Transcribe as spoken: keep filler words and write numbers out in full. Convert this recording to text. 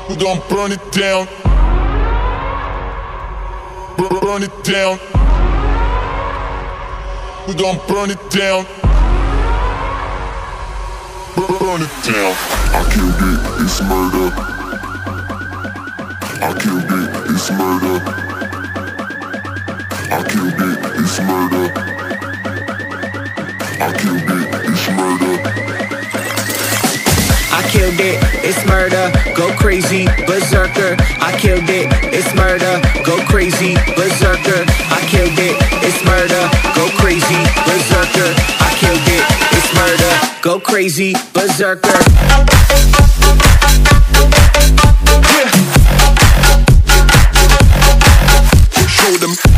We gon' burn it down. Burn, burn it down. We gon' burn it down. Burn, burn it down. I killed it, it's murder. I killed it, it's murder. I killed it, it's murder. I killed it, it's murder. I killed it, it's murder, go crazy, berserker. I killed it, it's murder, go crazy, berserker. I killed it, it's murder, go crazy, berserker. I killed it, it's murder, go crazy, berserker. Yeah. Show them.